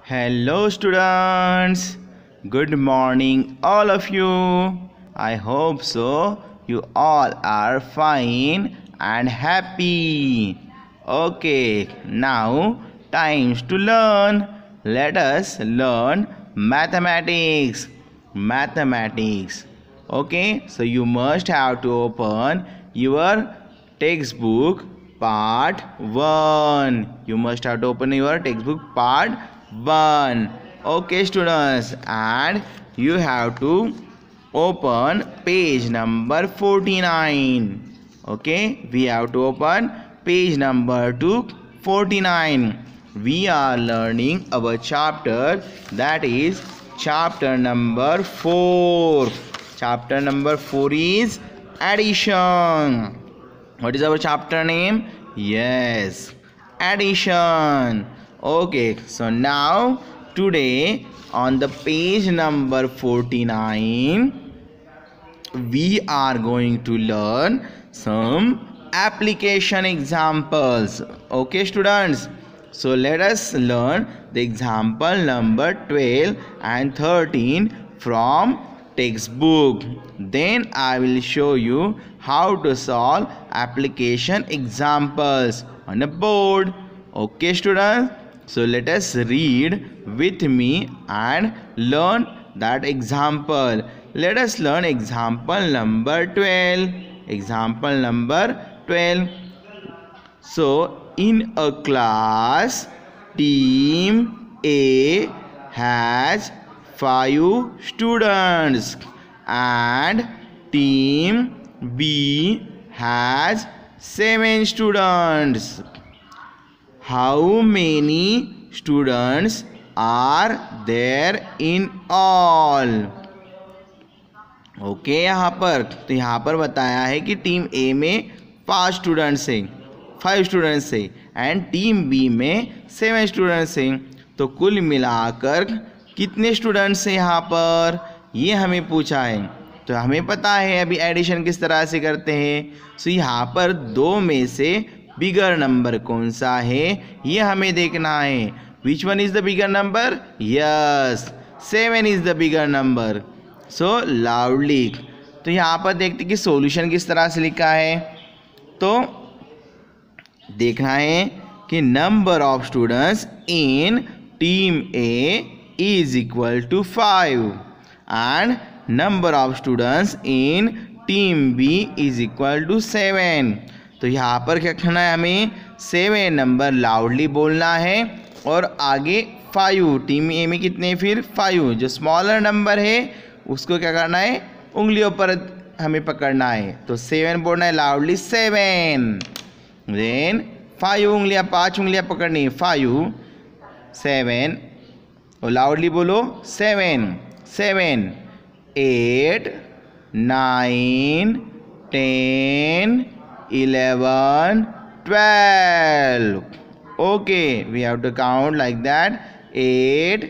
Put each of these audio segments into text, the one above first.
Hello, students. Good morning, all of you. I hope so. You all are fine and happy. Okay, now times to learn. Let us learn mathematics. Mathematics. Okay, so you must have to open your textbook part 1. You must have to open your textbook part 1. Okay, students, and you have to open page number 49. Okay, we have to open page number 249. We are learning our chapter, that is chapter number 4. Chapter number 4 is addition. What is our chapter name? Yes, addition. Okay, so now today on the page number 49 we are going to learn some application examples. Okay, students, so let us learn the example number 12 and 13 from textbook. Then I will show you how to solve application examples on a board. Okay, students, so let us read with me and learn that example. Let us learn example number 12. Example number 12. So in a class, team A has 5 students and team B has 7 students. How many students are there in all? Okay, यहाँ पर बताया है कि team ए में 5 students हैं, 5 students हैं and team B में 7 students हैं. तो कुल मिलाकर कितने स्टूडेंट्स हैं यहाँ पर, ये हमें पूछा है. तो हमें पता है अभी एडिशन किस तरह से करते हैं. सो यहाँ पर 2 में से बिगर नंबर कौन सा है ये हमें देखना है. Which one is the bigger number? Yes, 7 is the bigger number. So loudly. तो यहाँ पर देखते कि सॉल्यूशन किस तरह से लिखा है. तो देखना है कि number of students in team A is equal to 5 and number of students in team B is equal to 7. तो यहाँ पर क्या करना है, हमें 7 नंबर लाउडली बोलना है और आगे 5. टीम ए में कितने, फिर 5. जो स्मॉलर नंबर है उसको क्या करना है, उंगलियों पर हमें पकड़ना है. तो 7 बोलना है लाउडली 7. देन 5 उंगलियाँ, 5 उंगलियाँ पकड़नी है. 5 7 और लाउडली बोलो 7 7 8 9 10 11 12. Okay, we have to count like that. 8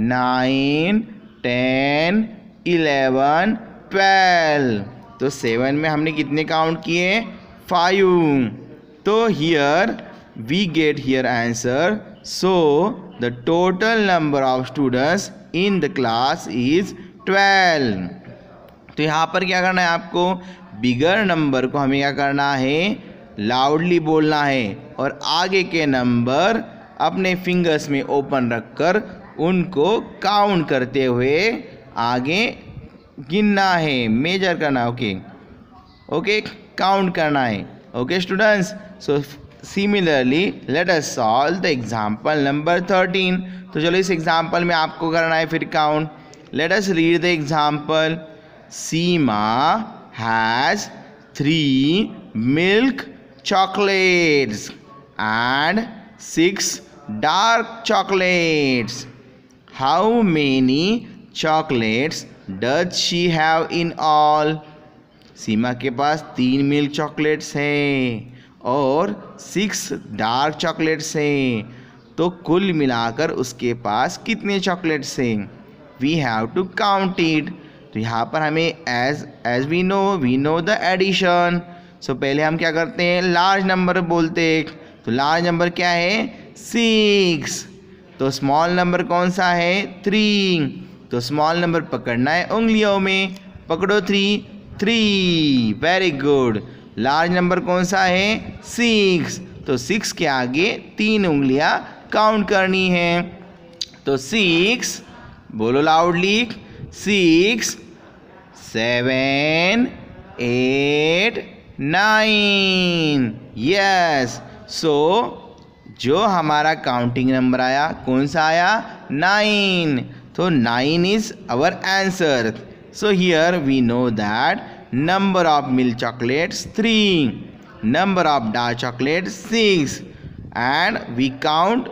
9 10 11 12. तो 7 में हमने कितने काउंट किए, 5. तो here we get here answer. So the total number of students in the class is 12. तो यहाँ पर क्या करना है आपको, बिगर नंबर को हमें क्या करना है, लाउडली बोलना है और आगे के नंबर अपने फिंगर्स में ओपन रखकर उनको काउंट करते हुए आगे गिनना है, मेजर करना है. ओके ओके, काउंट करना है. Okay students, so similarly let us solve the example number 13. तो चलो इस एग्जांपल में आपको करना है फिर count. Let us read the example. Seema has 3 milk chocolates and 6 dark chocolates. How many chocolates does she have in all? Seema के पास 3 मिल्क चॉकलेट्स हैं और 6 डार्क चॉकलेट्स हैं. तो कुल मिलाकर उसके पास कितने चॉकलेट्स हैं? We have to count it. तो यहाँ पर हमें as we know the addition. So पहले हम क्या करते हैं, लार्ज नंबर बोलते हैं. तो लार्ज नंबर क्या है, 6. तो स्मॉल नंबर कौन सा है? 3। तो स्मॉल नंबर पकड़ना है उंगलियों में, पकड़ो 3। Very good. लार्ज नंबर कौन सा है? 6। तो 6 के आगे 3 उंगलियां काउंट करनी है। तो 6, बोलो लाउडली, 6, 7, 8, 9। यस। सो जो हमारा काउंटिंग नंबर आया कौन सा आया? 9। तो 9 is our answer. So here we know that number of milk chocolates 3, number of dark chocolates 6, and we count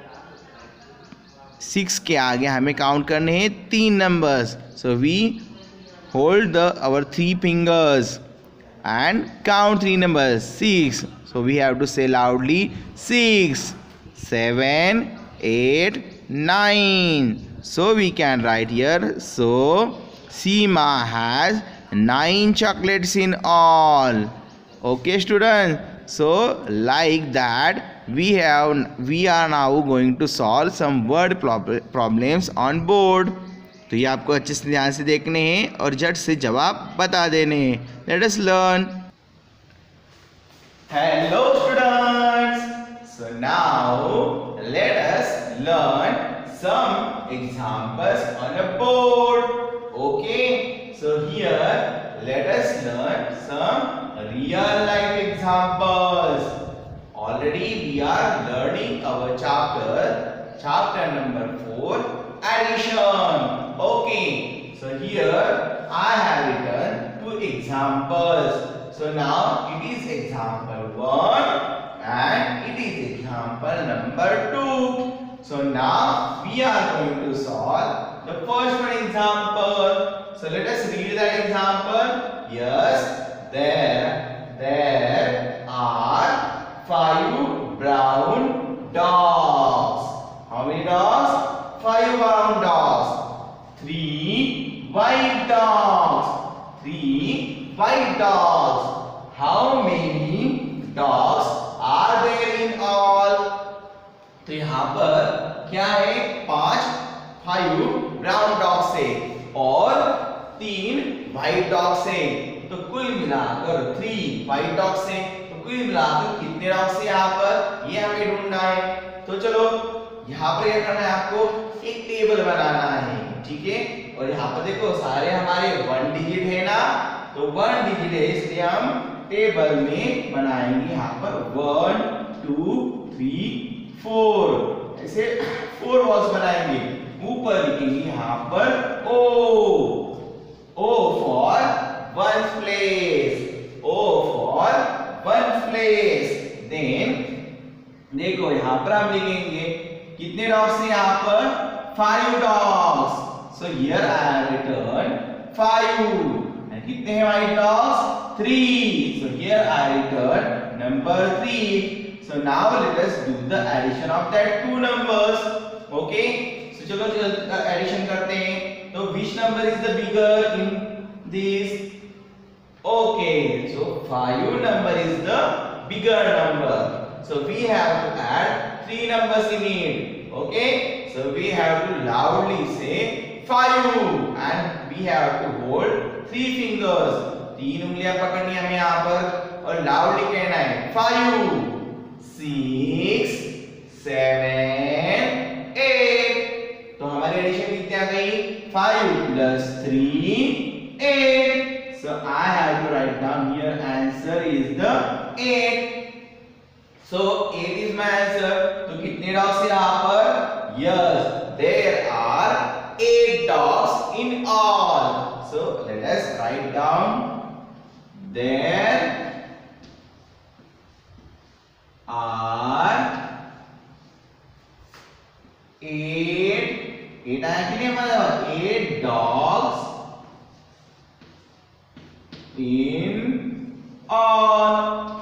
6 के आगे हमें काउंट करने हैं 3 numbers. So we hold our 3 fingers and count 3 numbers. 6. So we have to say loudly 6, 7, 8, 9. So we can write here. So Seema has 9 chocolates in all. Okay students, so like that we are now going to solve some word problems on board. तो ये आपको अच्छे से ध्यान से देखने हैं और झट से जवाब बता देने हैं. Let us learn. Hello students, so now let us learn some examples on a board. Okay, so here let us learn some real life examples. Already we are learning our chapter number 4, addition. Okay, so here I have written 2 examples. So now it is example 1 and it is example number 2. So now we are going to solve the first one example. So let us read that example. Yes, there are 5 brown dogs. How many dogs? 5 brown dogs. 3 white dogs. 3 white dogs. How many dogs are there in all? तो यहाँ पर क्या है? 5 brown dogs है और 3 white dogs है. तो कुल मिलाकर 3 व्हाइट डॉग्स है. तो कुल मिलाकर कितने डॉग्स है यहाँ पर? ये हमें ढूंढना है. तो चलो यहाँ पर क्या करना है, आपको एक टेबल बनाना है. ठीक है, और यहाँ पर देखो सारे हमारे 1 डिजिट है ना, तो 1 डिजिट है इसलिए हम टेबल में बनाएंगे यहाँ पर 1 2 3 4. ऐसे 4 बॉक्स बनाएंगे. ऊपर लिखेंगे यहाँ पर O for 1st place. O for 1st place. Then देखो यहाँ पर हम लिखेंगे कितने डॉग्स हैं यहाँ पर? 5 dogs. So here I have written 5. And कितने हैं white dogs? 3. So here I written number 3. So now let us do the addition of that 2 numbers. Okay. So चलो addition करते हैं. So which number is the bigger in this? Okay. So 5 number is the bigger number. So we have to add 3 numbers in it. Okay. So we have to loudly say 5 and we have to hold 3 fingers. 3 उंगलियां पकड़नी है हमें यहाँ पर और loudly कहना है 5 6 7 8. तो हमारी एडिशन कितनी आ गई? 5 plus 3 8. So I have to write down here answer is the 8. So 8 is my answer. तो कितने डॉग्स हैं यहाँ पर? Yes, there are 8 dogs in all. So let us write down. There are 8 आया कि नहीं हमारा? 8 dogs in all.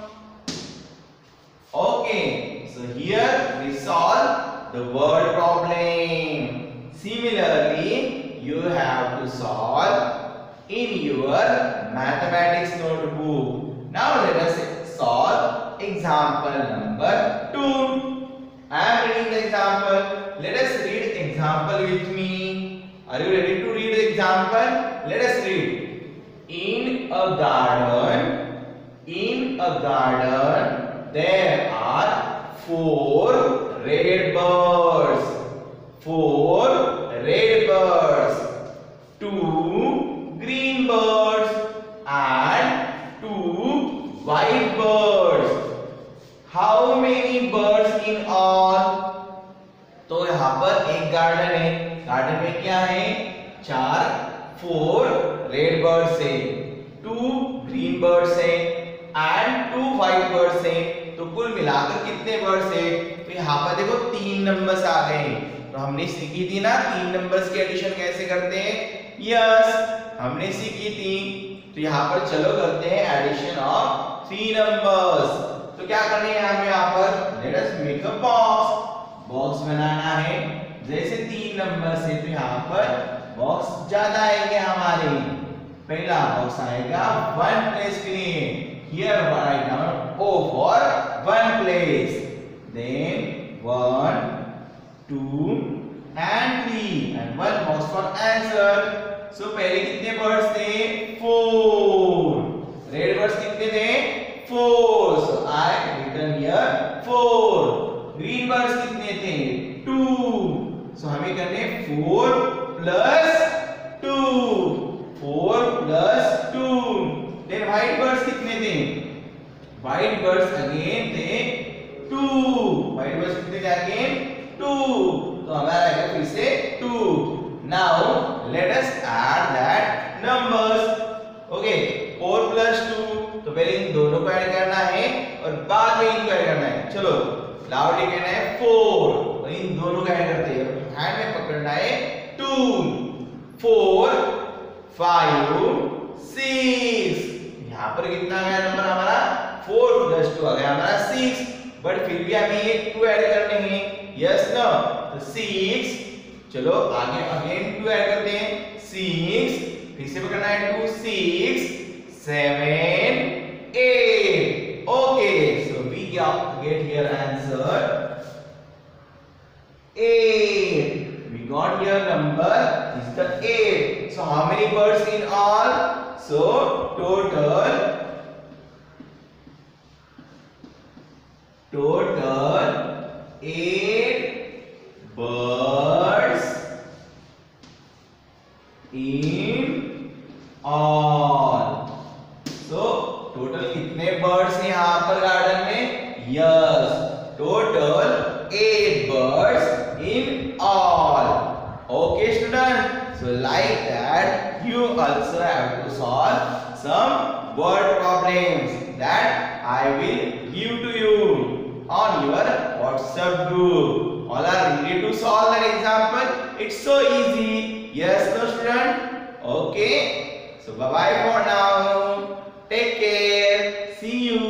Okay, so here we solve the word problem. Similarly, you have to solve in your mathematics notebook. Now let us solve example number 2. I am reading the example. Let example with me. Are you ready to read the example? Let us read. In a garden there are 4 red birds. 4 red birds, 2 green birds and 2 white birds. How many birds in all? तो यहाँ पर एक garden है, garden में क्या है? 4 red birds है, 2 green birds है एंड 2 व्हाइट बर्ड्स है। तो कुल मिलाकर कितने बर्ड्स है? तो यहाँ पर देखो 3 नंबर्स आ गए। तो हमने सीखी थी ना 3 नंबर्स की एडिशन कैसे करते हैं? यस, हमने सीखी थी। तो यहाँ पर चलो करते हैं एडिशन ऑफ 3 नंबर्स। तो क्या करना है हमें यहाँ पर? Let us make a box बनाना है। जैसे 3 नंबर से तो यहाँ पर बॉक्स ज्यादा आएंगे हमारे। पहला बॉक्स आएगा 1 प्लेस के लिए। Here write down O for 1 place. Then 1, 2 and 3 and 1 box for answer. So पहले कितने बर्ड्स थे? 4. रेड बर्ड्स कितने थे? 4. So I written here 4. Green birds कितने थे? 2. So हमें करने 4 plus 2. 4 plus 2. Then white birds कितने थे? White birds again थे 2. White birds कितने थे again? 2. तो हमारा आएगा फिर से 2. Now let us add that numbers. Okay, 4 plus 2. तो पहले इन दोनों को ऐड करना है और बाद में इनको ऐड करना है। चलो लाउडली कहना है 4, तो इन दोनों को ऐड करते हैं। हैंड में पकड़ना है 2, 4, 5, 6। यहाँ पर कितना गया नंबर हमारा? 4 plus 2 आ गया हमारा 6। बट फिर भी हमें ये 2 ऐड करने हैं। Yes no? तो 6, चलो आगे अगेन 2 ऐड करते हैं। 6, फिर से पकड़ना है 2, 6, 7, 8। Okay, so we get here answer 8. We got here number is the 8. So how many birds in all? So total 8 birds in all. So total कितने birds हैं यहाँ पर गार्डन में? Yes, total 8 birds in all. Okay student, so like that you also have to solve some word problems that I will give to you on your WhatsApp group. All are ready to solve that example? It's so easy. Yes, no student? Okay, so bye bye for now. Take care. See you.